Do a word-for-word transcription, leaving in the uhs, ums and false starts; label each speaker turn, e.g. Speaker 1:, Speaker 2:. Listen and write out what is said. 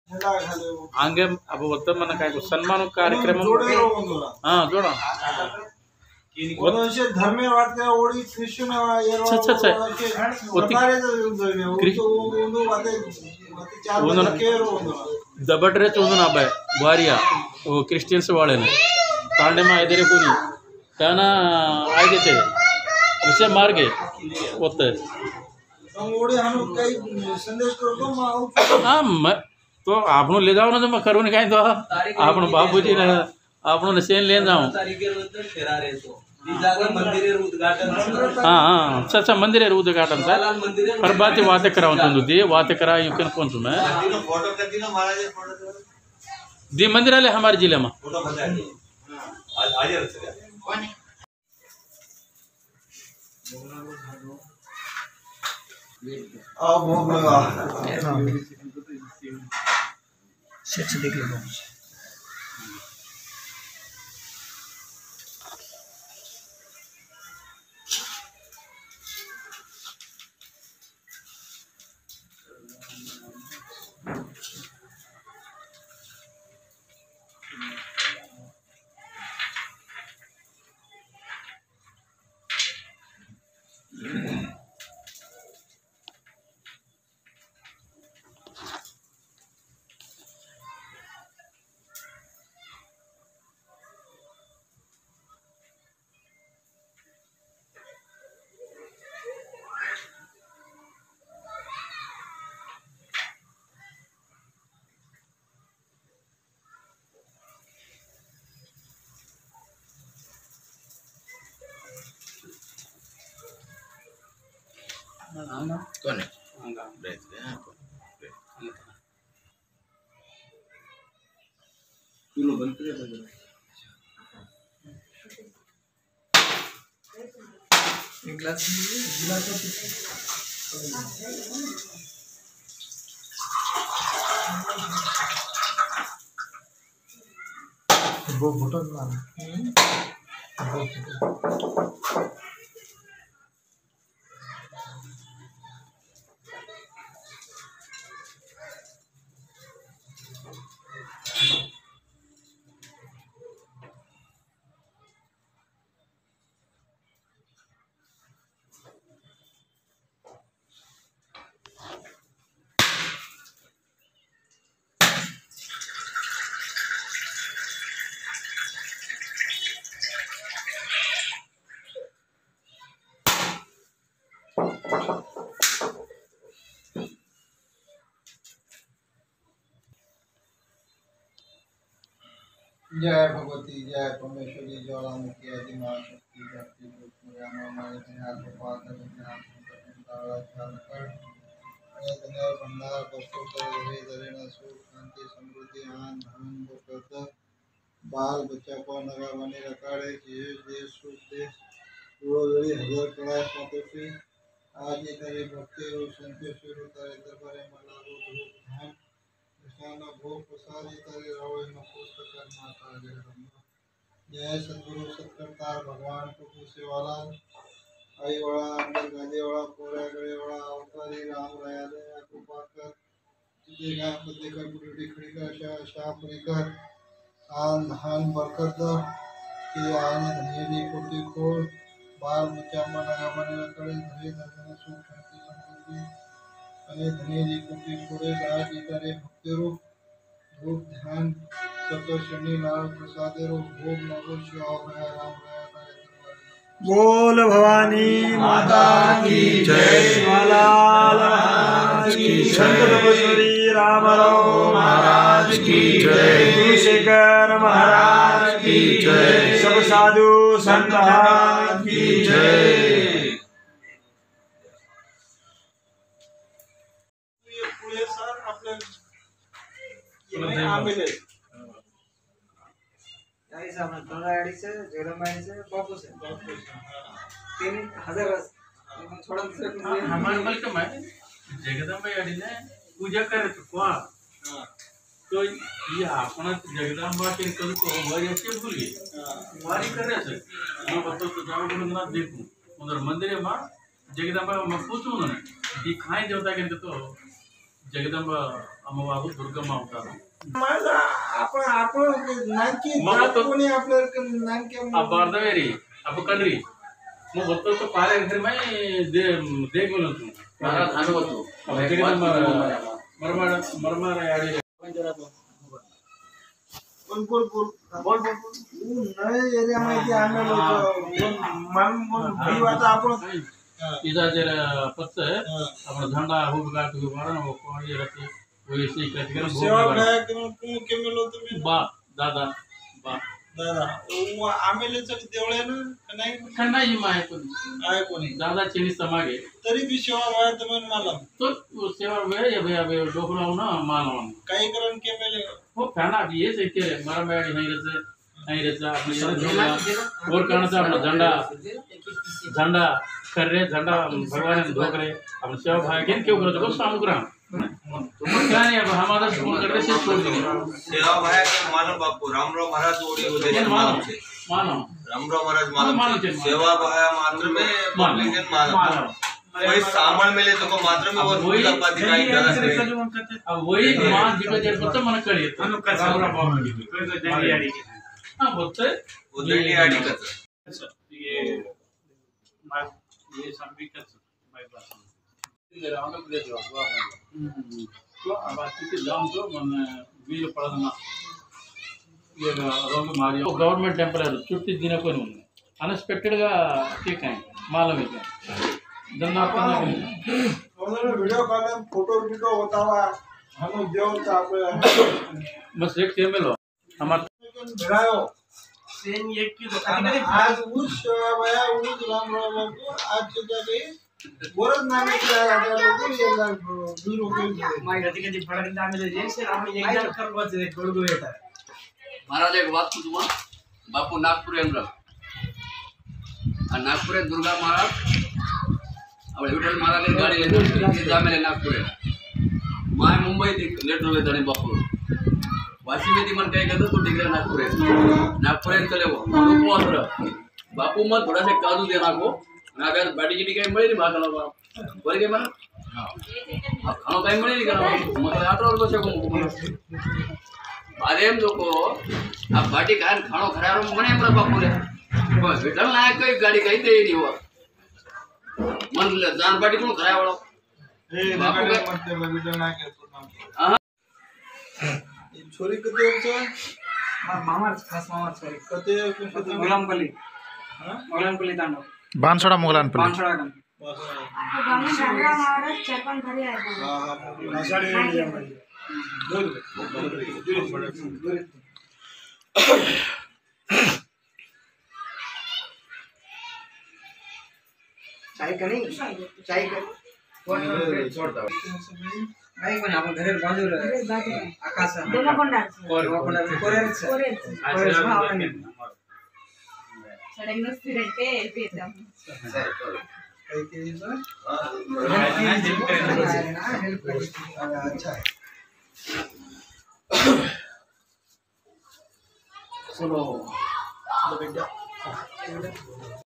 Speaker 1: ಹಂಗೆ ಅವು ಒತ್ತ ಮನ काय सन्मान कार्यक्रम हां जोडा
Speaker 2: धर्मे वाटते ओडी कृष्ण
Speaker 1: दबटरे चोंदून आबाय वारिया वो क्रिश्चियन्स वाले ने तांडे मा इधरे कोणी त्याना आय देते उसे मार गए होते
Speaker 2: ओडी हम कई संदेश करतो
Speaker 1: हां तो आपण ले जाओ ना तो मैं करू काय तो आपण बाबूजी ने आपण ने सेन ले जाओ हाँ हाँ अच्छा अच्छा मंदिर है उद्घाटन था पर बात बात कराऊँ तुम दी बात करा यूँ कन कौन तुम्हें दी मंदिर वाले हमारे जिले में
Speaker 2: अब भोग लगा
Speaker 3: से देख लो
Speaker 1: कौन है बैठ गए हैं चलो बंद कर दो
Speaker 3: एक गिलास गिलास वो बटन ना
Speaker 2: जय भगवती जय परमेश्वरी ज्वालामुखी आदिमा शक्ति शक्ति भंडार बसो सुख शांति समृद्धि आन धन बरकत बाल बच्चा को नगा बने रखाड़े जीव देश सुख देश रोड़ी हजार कड़ाई मातोषी आज तेरे भक्ति रो संतोष रो तारे दरबारे मला रो धूप ध्यान निशाना भोग प्रसादी तारे रवै न पुस्तक माता जगदम्बा जय सद्गुरु सत्कर्ता भगवान प्रभु सेवालाल आई वाला अंदर गांधी वाला पूरा गड़े वाला अवतारी राम राया दया कृपा कर तुझे गाय पति कर बुढ़ी खड़ी कर शाह शाह पुरी कर आन धान बरकत के आने धनेरी कोटि खोल बाल बच्चा मन मन करे धरे धरे सुख शांति समृद्धि अने धनेरी कोटि खोले राज इतरे भक्ति रूप धूप ध्यान सतो शनि लाल प्रसाद रूप भोग नगो शिव राम राया
Speaker 3: बोल भवानी माता की जय शिवलाल महाराज की जय रामराव महाराज की जय शेखर महाराज की जय सब साधु संत महाराज की जय।
Speaker 4: तीन हजार थोड़ा
Speaker 1: हमारे मलक में जगदम्बा यानी ने पूजा करे तो क्या तो ये अपना जगदम्बा के कल को वारी अच्छी भूल गई वारी करे से मैं बताओ तो जाओ बोलो ना देखूं उधर मंदिर में जगदम्बा मैं पूछूं उन्होंने दिखाई देवता के तो జగదంబ అమ్మవారు దుర్గమ్మ అవుతారు.
Speaker 2: माझा आपण आपण नानकी
Speaker 1: मग
Speaker 2: जात
Speaker 1: तो-
Speaker 2: कोणी आपल्या नानकी
Speaker 1: अब बारदवेरी अब कनरी मग होतो तो पारे घर में दे देख बोलो तू
Speaker 5: महाराज आम्ही होतो
Speaker 1: अब जगदंबा मरमार मरमार याडी
Speaker 2: बोल बोल बोल बोल बोल बोल नए एरिया मध्ये आम्हाला मन मन भाई वाता आपण
Speaker 1: इधर जरा पत्ते अपना झंडा हुब गाट के मारन वो कोणी रहते वो ऐसे ही करके
Speaker 2: सेवा भाया के तू के मिलो तुम्ही
Speaker 1: बा दादा बा
Speaker 2: दादा वो आमेले चक देवळे ना का नाही
Speaker 1: खंडा ही माय पण
Speaker 2: आहे कोणी
Speaker 1: दादा चेनी समागे
Speaker 2: तरी बी सेवा भाया तुम्ही मला
Speaker 1: तो वो सेवा में ये भैया बे डोकरा ना मानव
Speaker 2: काही करण के मेले
Speaker 1: वो खाना भी ये सही है मर मेडी नहीं रहते नहीं रहता अपने झंडा और कारण से अपना झंडा झंडा कर रहे झंडा भगवान ने धोक रहे अपने सेवा भाई के क्यों करो तो सामुग्रा तो क्या नहीं अब हमारा स्कूल कर रहे से छोड़ देंगे
Speaker 6: सेवा भाया के मानव बापू रामराव महाराज ओडी उदय
Speaker 1: मानो
Speaker 6: मानव से
Speaker 1: मानो
Speaker 6: रामराव महाराज
Speaker 1: मानव
Speaker 6: मानव
Speaker 1: से।
Speaker 6: से सेवा भाया मात्र में पब्लिक जन मानव
Speaker 1: मानो
Speaker 6: वही सामल मिले तो को मात्र में वो
Speaker 1: वही-
Speaker 6: पूजा पाती का ज्यादा करे
Speaker 1: अब वही मां जी को जब पता मन करिए हाँ बोलते
Speaker 6: वो दंडी आड़ी का
Speaker 1: ये ये संबिकत बाईपास इधर आंध्र प्रदेश हुआ तो अब आती के जाम तो मन వీళ్ళు పడదన ये रोंग मारी तो गवर्नमेंट टेंपररी छुट्टी दिन को नहीं अनएक्सपेक्टेड గా ठीक है मालूम है धंधा करना
Speaker 2: कोणाला व्हिडिओ कॉल फोटो वीडियो होतावा हम देवचा आपल्या
Speaker 1: बस एक टेबल हो हमारा
Speaker 2: भेड़ायो
Speaker 4: सेम एक की
Speaker 2: आज उस सेवा भाया उस रामराव बापू आज सुद्धा काही बरंच नामे काय आता लोक येला दूर होईल
Speaker 4: माहिती कधी कधी फळांनी आम्ही जयसे आम्ही एकदा करवाच गडगो येतात
Speaker 5: महाराज एक बात पूछूं बापू नागपुर एमरा नागपुर दुर्गा महाराज अब विठल महाराज ने गाड़ी लेते जामेले नागपुर माय मुंबई लेटर लेता ने बापू वाशी में मन काय करतो तू डिग्री नागपुर नागपुर चले वो उपवास बापू मत थोड़ा से काजू देना को नागर बाड़ी की काय मिळे भागला बा बोल के मन खानो काय मिळे नहीं करा मतलब आठ और बसे को अरे लोग आ बाटी खान खानो खरारो मने हमरा बापू रे विठल नायक कई गाड़ी कई दे नहीं हुआ मन ले जान बाटी को खराय वालो
Speaker 2: हे
Speaker 5: बापू
Speaker 2: नकडे
Speaker 5: काय-
Speaker 2: म्हणते बघितलं नाही का
Speaker 5: हां
Speaker 2: छोरी कधी होतं
Speaker 4: मामाच खास मामाच सॉरी
Speaker 2: कधी कसं
Speaker 4: गुलामपल्ली
Speaker 2: हां
Speaker 4: गुलामपल्ली तांडव
Speaker 3: बांसवाडा मुगलानपल्ली
Speaker 4: पानसोळा गण चाय का नहीं चाय का नाही पण आपण घरी बाजूला आकाश कोरेर कोरेर
Speaker 7: सडन स्टुडंट येतात
Speaker 2: काही केलं अच्छा
Speaker 1: चलो